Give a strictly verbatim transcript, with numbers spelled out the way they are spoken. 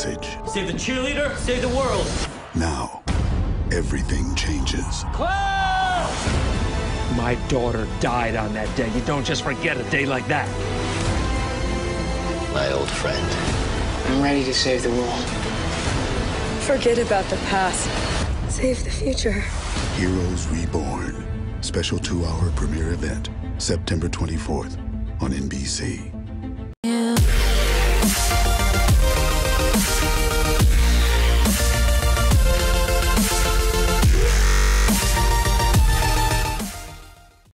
message. Save the cheerleader, save the world. Now, everything changes. Claire! My daughter died on that day. You don't just forget a day like that. My old friend. I'm ready to save the world. Forget about the past. Save the future. Heroes Reborn. Special two-hour premiere event, September twenty-fourth on N B C.